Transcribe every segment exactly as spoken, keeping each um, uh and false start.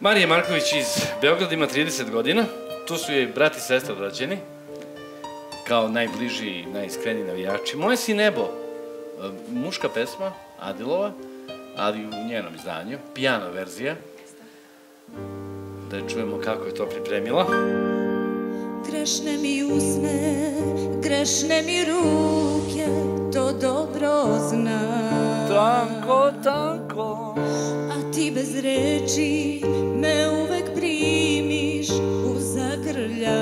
Marija Marković iz Beograda ima trideset godina. Tu su joj brat i sestra rođeni, kao najbliži i najiskreniji navijači. Moje si nebo, muška pesma, Adilova, ali u njenom izdanju, pijano verzija. Da je čujemo kako je to pripremila. Grešne mi usne, grešne mi ruke, to dobro znam. Tanko, tanko. A ti bez reči me uvek primiš u zagrljaj.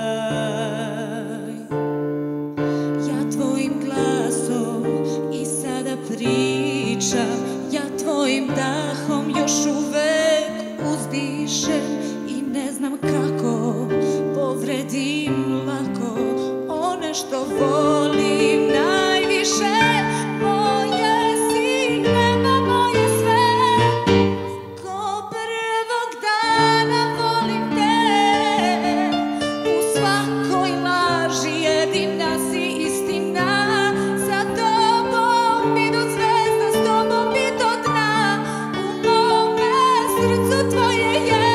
Ja tvojim glasom i sada pričam, ja tvojim dahom još uvek uzdišem i ne znam kako povredim lako one što volim najviše. Moje si nema, moje sve, ko prvog dana volim te. U svakoj laži jedina si istina, sa tobom mi do zvezda, s tobom mi do dna. U mome srcu tvoje je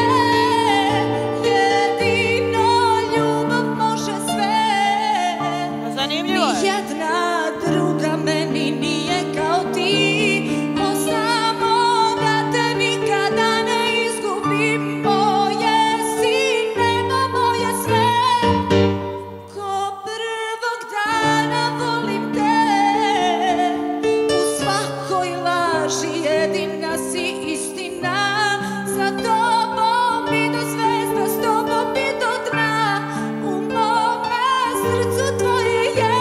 jedna druga meni nije kao ti, o samo da te nikada ne izgubim. Moje si nema, moje sve, ko prvog dana volim te. U svakoj laži jedina si istina, sa tobom mi do zvezda, s tobom mi do dna. U mome srcu tvoje je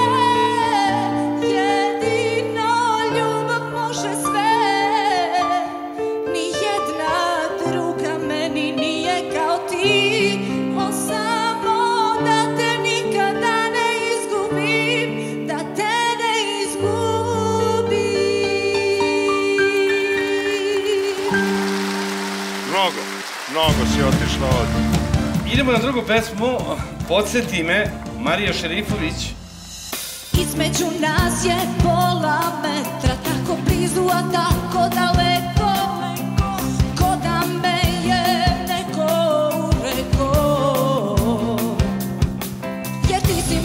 Mnogo si otišla ovdje. Idemo na drugu pesmu, Podsjeti me, Marija Šerifović. Između nas je pola metra, tako blizu, a tako daleko, ko da me je neko urekao. Jer ti si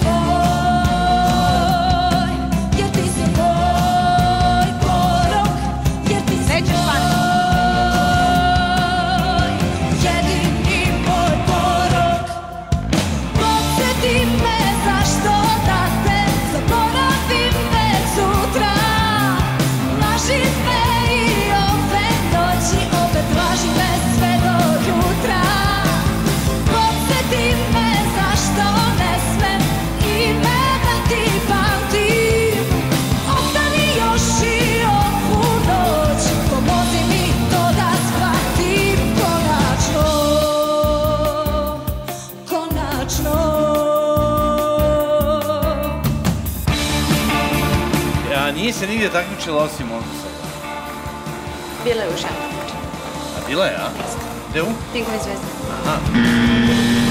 moj, jer ti si moj porok, jer ti si moj. Nije se nigdje takmičila osim ovdje sada. Bila je u Šentavču. A bila je, a? Gde u? Tinkove zvezde. Aha.